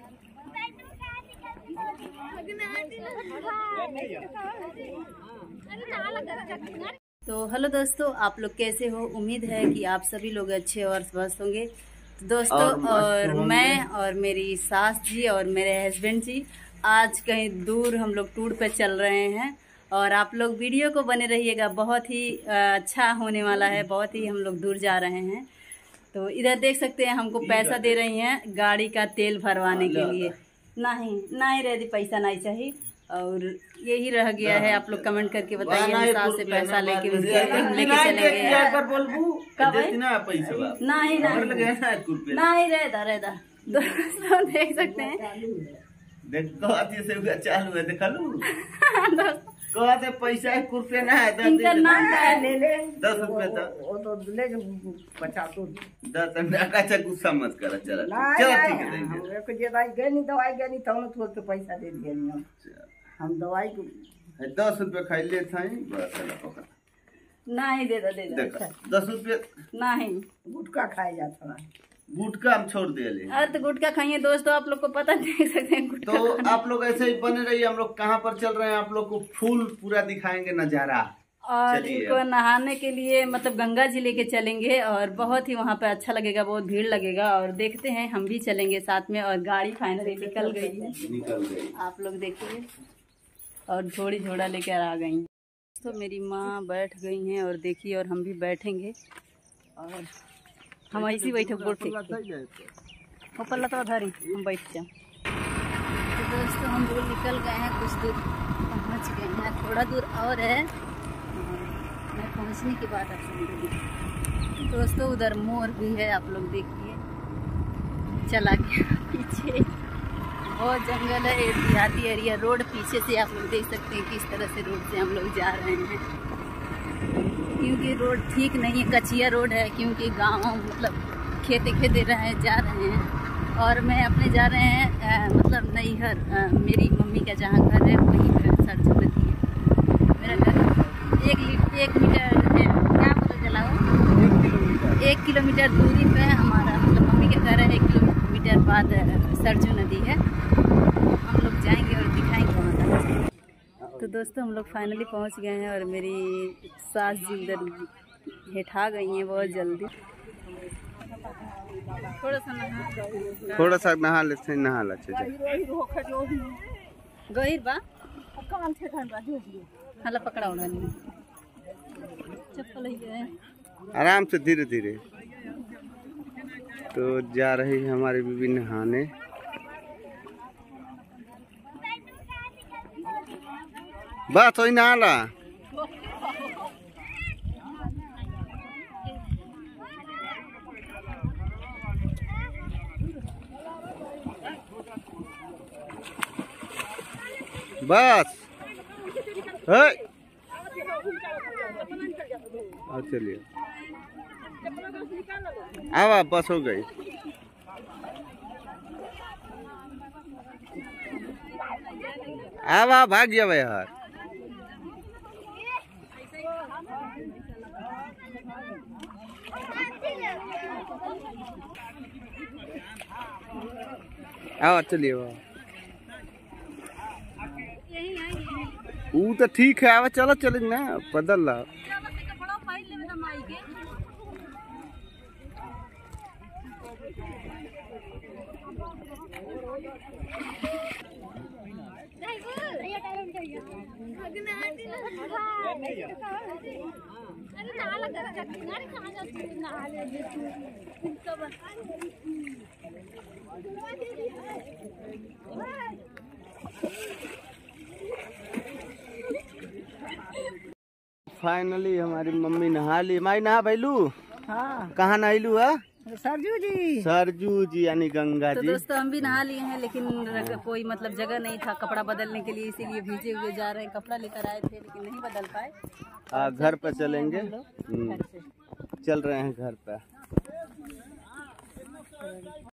तो हेलो दोस्तों, आप लोग कैसे हो? उम्मीद है कि आप सभी लोग अच्छे और स्वस्थ होंगे। तो दोस्तों और मैं और मेरी सास जी और मेरे हस्बैंड जी आज कहीं दूर हम लोग टूर पे चल रहे हैं और आप लोग वीडियो को बने रहिएगा। बहुत ही अच्छा होने वाला है। बहुत ही हम लोग दूर जा रहे हैं। तो इधर देख सकते हैं हमको पैसा दे रही हैं गाड़ी का तेल भरवाने के लिए। नहीं रेदी पैसा नहीं चाहिए और यही रह गया है। आप लोग कमेंट करके बताइए हम सास से पैसा लेके लेके चलेंगे। नहीं रहता दोस्तों देख सकते हैं। कहते पैसा 1 रुपया ना है 10 रुपया तो ले 50 गुस्सा मत कर। चल ठीक है दवाई गनी तो पैसा दे दिए हम दवाई 10 रुपया खाई ले नहीं दे 10 रुपया नहीं गुटखा खाए जाता गुटखा हम छोड़ दिए। अरे तो गुटखा खाइए दोस्तों, आप लोग को पता देख सकते हैं। तो आप लोग ऐसे ही बने रहिए। हम लोग कहाँ पर चल रहे हैं आप लोग को फुल पूरा दिखाएंगे नजारा। और इनको नहाने के लिए मतलब गंगा जी लेके चलेंगे और बहुत ही वहाँ पे अच्छा लगेगा, बहुत भीड़ लगेगा और देखते हैं हम भी चलेंगे साथ में। और गाड़ी फाइनली निकल गई। आप लोग देखिए और झोड़ी झोड़ा लेकर आ गई। तो मेरी माँ बैठ गई हैं और देखिए और हम भी बैठेंगे और हम ऐसी बैठे बोलते पल्ला तो धरी हम बैठ जाए। तो दोस्तों हम लोग निकल गए हैं, कुछ दूर पहुंच गए हैं, थोड़ा दूर और है। मैं पहुंचने के बाद आप समझेंगे। दोस्तों उधर मोर भी है, आप लोग देखिए चला गया पीछे। बहुत जंगल है, देहाती एरिया। रोड पीछे से आप लोग देख सकते हैं किस तरह से रोड से हम लोग जा रहे हैं, क्योंकि रोड ठीक नहीं है, कच्चिया रोड है। क्योंकि गांव मतलब खेते रहे जा रहे हैं और मैं अपने जा रहे हैं मतलब नैहर। मेरी मम्मी का जहाँ घर है वहीं पर सरजू नदी है। मेरा घर 1 मीटर है, क्या बोला जलाओ 1 किलोमीटर दूरी पे हमारा मतलब मम्मी का घर है। 1 किलोमीटर बाद सरजू नदी है। हम लोग जाएंगे और दिखाएंगे वहाँ का। तो दोस्तों हम लोग फाइनली पहुंच गए हैं और मेरी सास जी उधर हेठा गई हैं बहुत जल्दी। थोड़ा सा नहा लेते गहिर बा हला पकड़ा होना चप्पल है। आराम से धीरे धीरे। तो जा रही है हमारी बीबी नहाने। बस वही नहा ला। बस चलिए आवा बस हो गई। आवा भाग गया यार। आओ चलिए वो तो ठीक है। आवा चलो चलेंगे ना बदल ला। फाइनली हमारी मम्मी नहा ली। माई नहा भैलू? हाँ। कहाँ नहालू है? सरजू जी यानी गंगा जी। तो दोस्तों हम भी नहा लिए हैं लेकिन कोई मतलब जगह नहीं था कपड़ा बदलने के लिए, इसीलिए भीजे हुए जा रहे हैं। कपड़ा लेकर आए थे लेकिन नहीं बदल पाए। घर पर चलेंगे। चल रहे हैं घर पर।